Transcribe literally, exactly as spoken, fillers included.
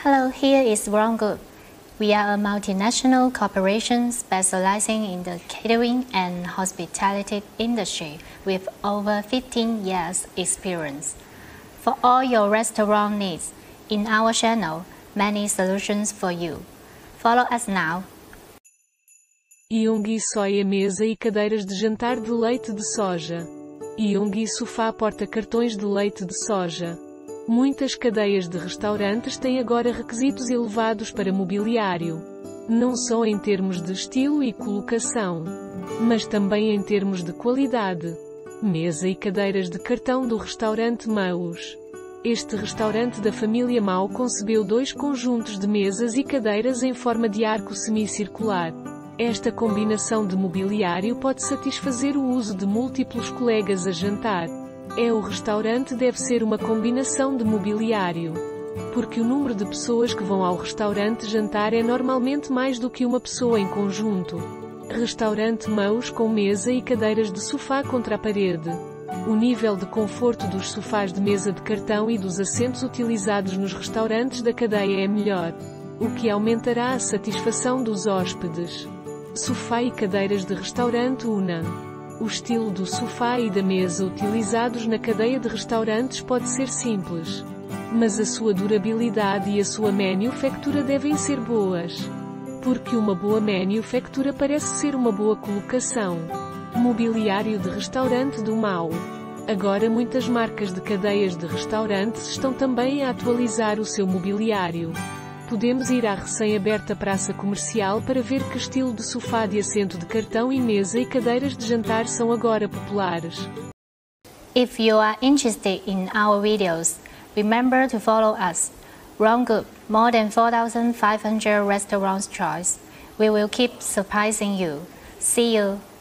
Hello, here is Wrong Group. We are a multinational corporation specializing in the catering and hospitality industry with over fifteen years experience. For all your restaurant needs, in our channel, many solutions for you. Follow us now. Yonggi Soia mesa e cadeiras de jantar de leite de soja. Yonggi Sofá porta-cartões de leite de soja. Muitas cadeias de restaurantes têm agora requisitos elevados para mobiliário. Não só em termos de estilo e colocação, mas também em termos de qualidade. Mesa e cadeiras de cartão do restaurante Maus. Este restaurante da família Mau concebeu dois conjuntos de mesas e cadeiras em forma de arco semicircular. Esta combinação de mobiliário pode satisfazer o uso de múltiplos colegas a jantar. É o restaurante deve ser uma combinação de mobiliário. Porque o número de pessoas que vão ao restaurante jantar é normalmente mais do que uma pessoa em conjunto. Restaurante Maus com mesa e cadeiras de sofá contra a parede. O nível de conforto dos sofás de mesa de cartão e dos assentos utilizados nos restaurantes da cadeia é melhor, o que aumentará a satisfação dos hóspedes. Sofá e cadeiras de restaurante Una. O estilo do sofá e da mesa utilizados na cadeia de restaurantes pode ser simples, mas a sua durabilidade e a sua manufactura devem ser boas. Porque uma boa manufactura parece ser uma boa colocação. Mobiliário de restaurante do Mau. Agora muitas marcas de cadeias de restaurantes estão também a atualizar o seu mobiliário. Podemos ir à recém-aberta praça comercial para ver que estilo de sofá de assento de cartão e mesa e cadeiras de jantar são agora populares. If you are interested in our videos, remember to follow us. Wrong Group, more than four thousand five hundred restaurants choice. We will keep surprising you. See you.